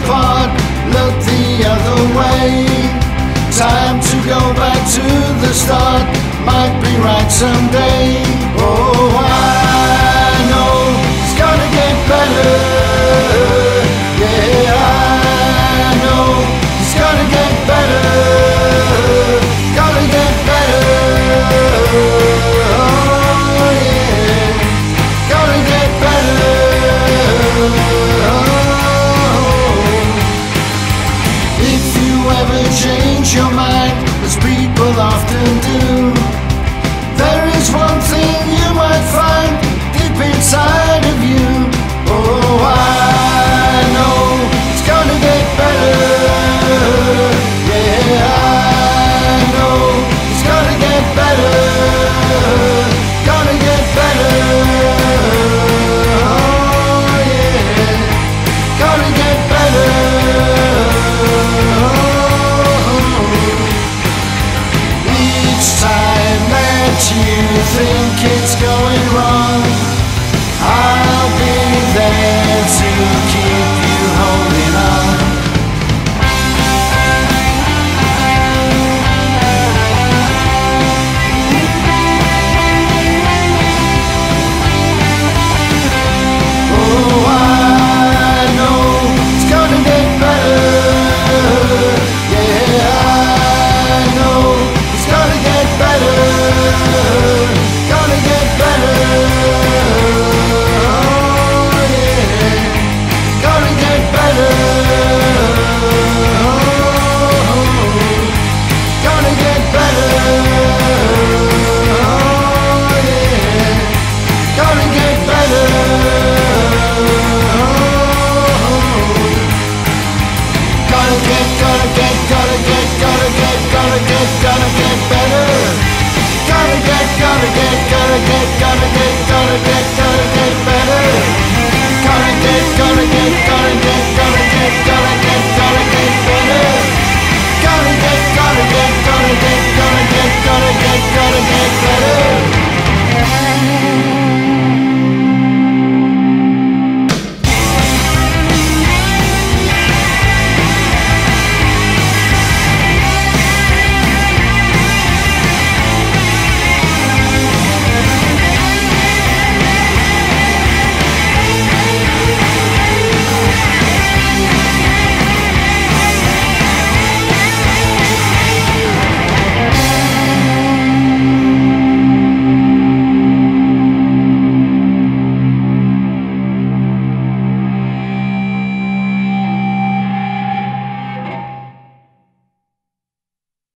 apart, look the other way. Time to go back to the start, might be right someday. Oh, I know it's gonna get better. Yeah, I know it's gonna get better. Gonna get better. Oh, yeah, gonna get better. If you ever change your mind, as people often do, there is one thing you might find deep inside of you. Oh, I know it's gonna get better. Yeah, I know it's gonna get better. Gonna get better. Oh, yeah, gonna get better. Each time that you think it's gonna